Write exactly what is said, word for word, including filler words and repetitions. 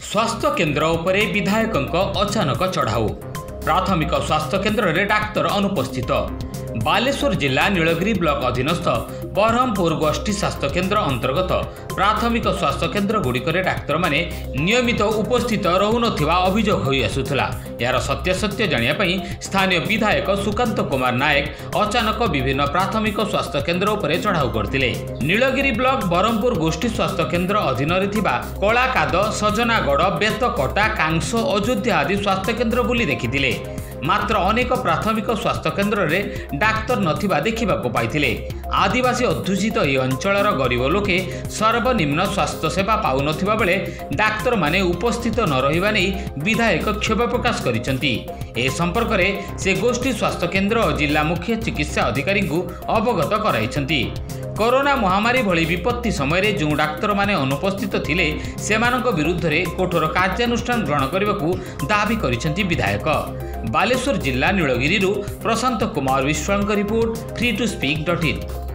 स्वास्थ्य केन्द्र उपरे विधायकंक अचानक चढ़ाऊ। प्राथमिक स्वास्थ्य केन्द्र रे डाक्तर अनुपस्थित। बालेश्वर जिला नीलगिरी ब्लॉक अधीनस्थ बरहमपुर गोष्ठी स्वास्थ्य केन्द्र अंतर्गत प्राथमिक स्वास्थ्य केन्द्र गुड़िकरे डाक्तर माने नियमित उपस्थित रहुनथिबा अभियोग होई आसुथला। यार सत्यासत्य जानिया पई स्थानीय विधायक सुकांत कुमार नायक अचानक विभिन्न प्राथमिक स्वास्थ्य केन्द्र उपरे चढ़ाऊ करथिले। नीलगिरी ब्लॉक बरहमपुर गोष्ठी स्वास्थ्य केन्द्र अधीन रे थिबा कलाकाद, सजनागढ़, बेतकटा, कांस, अयोध्या आदि स्वास्थ्य केन्द्र बुली देखिथिले। मात्र अनेक प्राथमिक स्वास्थ्य केन्द्र रे डाक्तर नथिबा देखिबा को पाइथिले। आदिवासी अध्युषित ए अंचलर गरीब लोके सर्वनिम्न स्वास्थ्य सेवा पाउ नथिबा बेले डाक्तर माने उपस्थित न रहिबा नै विधायक क्षोभ प्रकाश करिसंती। ए संपर्क रे से गोष्ठी स्वास्थ्य केन्द्र और जिला मुख्य चिकित्सा अधिकारी को अवगत कराइछंती। कोरोना महामारी भली विपत्ति समय जो डाक्तर माने अनुपस्थित थिले सेमानक विरुद्ध रे कठोर कार्यानुष्ठान ग्रहण करबाकू दाबी करिसंती विधायक। बालेश्वर जिला Nilgiri Prashant Kumar Biswal report free to speak dot in.